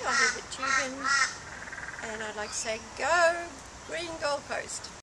I'll leave it tubing, and I'd like to say go Green Gold Coast.